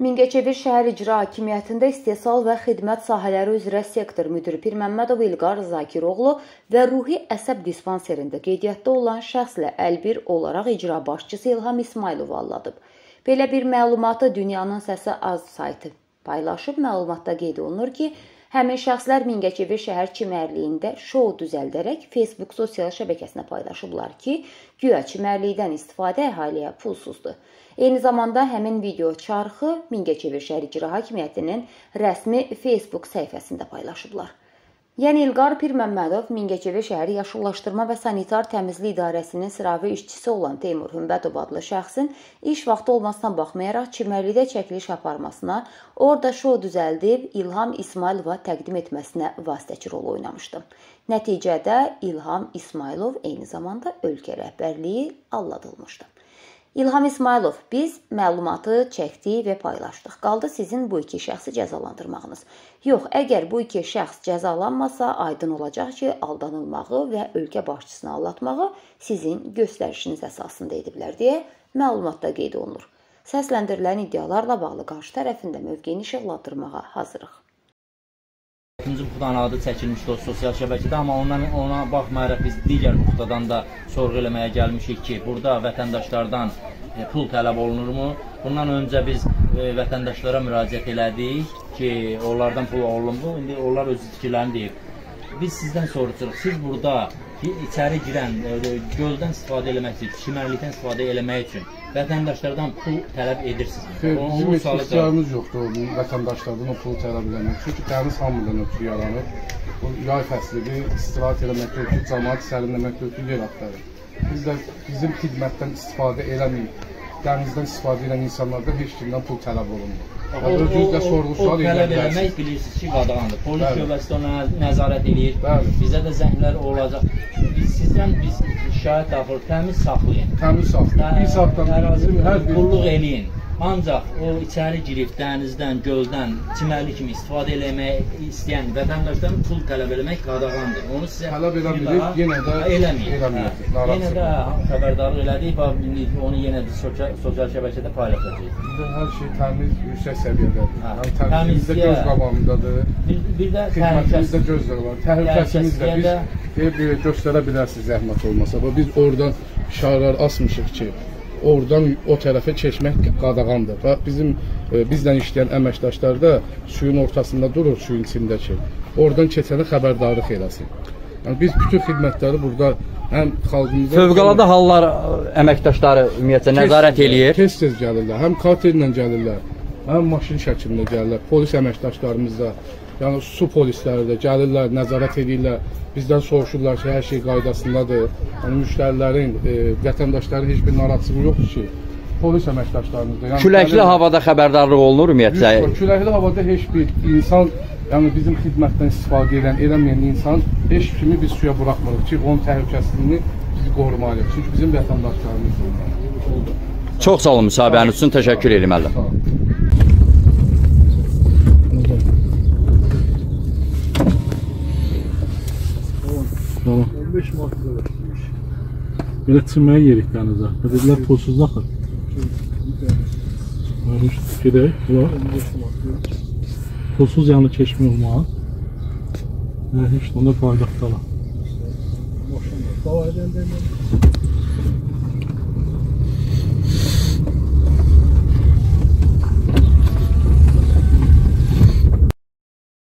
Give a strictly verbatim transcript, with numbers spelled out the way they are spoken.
Mingəçevir şəhər icra hakimiyyətində istehsal və xidmət sahələri üzrə sektor müdiri Pir Məmmədov İlqar Zakiroğlu və ruhi əsəb dispanserində qeydiyyatda olan şəxslə əlbir olaraq icra başçısı İlham İsmailov alladıb. Belə bir məlumatı Dünyanın Səsi Az saytı paylaşıb. Məlumatda qeyd olunur ki, həmin şəxslər Mingəçevir şəhər çimərliyində şou düzəldərək Facebook sosial şəbəkəsinə paylaşıblar ki, güya çimərlikdən istifadə əhaliyə pulsuzdur. Eyni zamanda həmin video çarxı Mingəçevir şəhər icra hakimiyyətinin rəsmi Facebook səhifəsində paylaşıblar. Yəni İlqar Pir Məmmədov Mingəçevir şəhəri yaşıllaşdırma və sanitar təmizlik idarəsinin sıravi işçisi olan Teymur Hümbətov adlı şəxsin iş vaxtı olmasına baxmayaraq çimərlikdə çəkiliş aparmasına, orada şou düzəldib İlham İsmailova təqdim etməsinə vasitəçi rol oynamışdı. Nəticədə İlham İsmailov eyni zamanda ölkə rəhbərliyi alladılmışdı. İlham İsmailov, biz məlumatı çəkdik və paylaşdıq. Qaldı sizin bu iki şəxsi cəzalandırmağınız. Yox, əgər bu iki şəxs cəzalanmasa, aydın olacaq ki, aldanılmağı və ölkə başçısını aldatmağı sizin göstərişiniz əsasında ediblər deyə məlumatda qeyd olunur. Səsləndirilən iddialarla bağlı qarşı tərəfində mövqeyini işıqlandırmağa hazırıq. İkinci buxtanın adı çəkilmişdi o sosial şəbəkədə, amma ondan, ona baxmayaraq biz digər buxtadan da sorğu eləməyə gəlmişik ki, burada vətəndaşlardan e, pul tələb olunurmu? Bundan öncə biz e, vətəndaşlara müraciət elədik ki, onlardan pul olunmu? İndi onlar öz fikirlərini deyib. Biz sizdən soruşuruq, siz burada içəri girən, e, göldən istifadə eləmək üçün, çimərlikdən istifadə eləmək üçün vətəndaşlardan pul tələb edirsiniz. Xeyr, bizim heç ihtiyacımız yoxdur o vətəndaşlardan o pulu tələb eləmək. Çünki təmiz hamıdan ötürü yaranır. O yay fəslidir, istirahət eləməkdə ötürü, cəmaat sərinləməkdə ötürü yer axtarır. Biz də bizim xidmətdən istifadə eləməyib, dənizdən istifadə edən insanlardan heç kimdən pul tələb olunmur. O, o, o, o tələb eləmək bilirsiniz ki, qadağandır. Polis şöbəsi ona nəzarət edir, bizə də zənglər olacaq. Biz sizdən biz şikayət daxil təmiz saxlayın. Təmiz saxlayın. Bir saatdan bizim hər bir qulluq eləyin. Ancaq o içəri girib dənizdən, göldən, çimərlik kimi istifadə eləmək istəyən vətəndaşdan pul tələb eləmək qadağandır. Onu sizə tələb eləmirik, yenə də eləməyin. Yenə də xəbərdarlıq elədik, onu yenə də sosial şəbəkədə paylaşacağıq. Burada hər şey təmiz, yüksək səviyyədədir. Təmizlikdə göz qabağındadır. Bir də xidmətimizdə gözlər var. Təhlükəsizlikdə biz göstərə bilərsiniz zəhmət olmasa. Biz oradan şarlar asmışıq ki, oradan o tərəfə keçmək qadağandır. Və bizim e, bizlə işləyən əməkdaşlar da suyun ortasında durur, suyun içindəki. Oradan keçəni xəbərdarlıq eləsin. Yəni biz bütün xidmətləri burada həm xalqımıza... Fövqəladə hallar əməkdaşları ümumiyyətlə nəzarət eləyir. Tez-tez gəlirlər, həm katerlə gəlirlər, həm maşın şəklində gəlirlər, polis əməkdaşlarımız da, yəni su polisləri də gəlirlər, nəzarət edirlər. Bizdən soruşurlar ki, hər şey qaydasındadır. Yəni müştərilərin, e, vətəndaşların heç bir narahatçılığı yoxdur ki, polis əməkdaşlarımız da. Yəni, küləkli gəlirlər, havada xəbərdarlıq olunur ümumiyyətlə. Küləkli havada heç bir insan, yəni bizim xidmətdən istifadə edən, eləməyən insan heç kimi biz suya buraxmırıq ki, onun təhlükəsizliyini bizi qorumalıyıq. Çünki bizim vətəndaşlarımız oldu. Çox sağ olun müsahibəniz üçün, təşəkkür edirəm əllə. on beş manat ödəmiş. Belə çimməyə yerik dənizə. Dedilər pulsuz axır. Gedək, bula. Pulsuz yanı keçmək olmaz. Heç onda paydaxtalar. Maşınlar, davayı dəndə